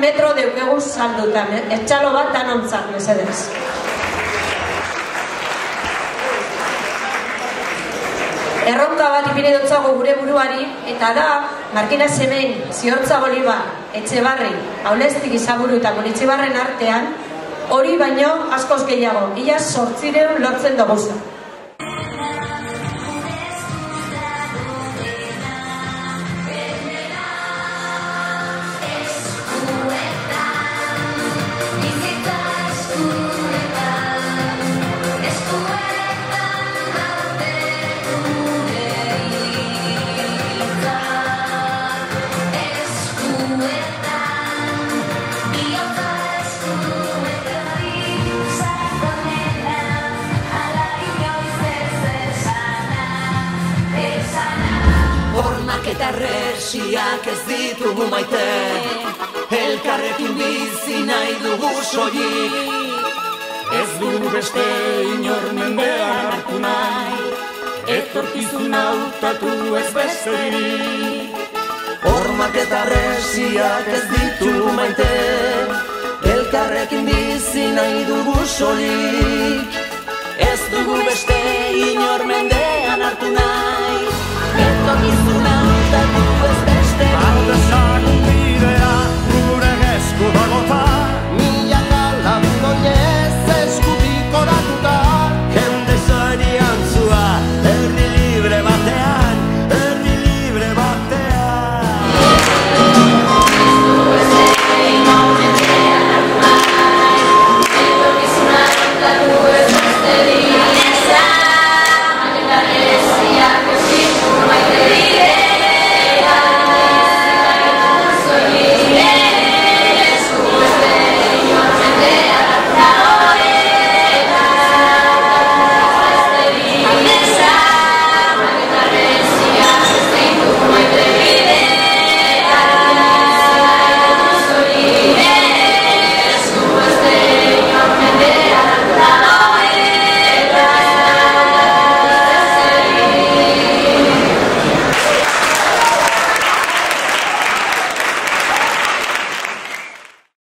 metro deukegu salduta, etxalo bat danontzat, mesedez. Erronka bat ipini dutzago gure buruari, eta da, Markina Semein, Ziortza Boliba, Etxebarri, Aulestik Izaburu eta Munitxibarren artean, hori baino askoz gehiago, ia 800 lortzen duguza. Eta resiak ez ditugu maite, elkarrekin bizi nahi dugu soilik. Ez dugu beste inor mendean hartu nahi, etorkizuna hautatu ez besterik. Hormak eta resiak ez ditugu maite, elkarrekin bizi nahi dugu soilik. Ez dugu beste inor mendean hartu nahi, etorkizuna hautatu ez besterik.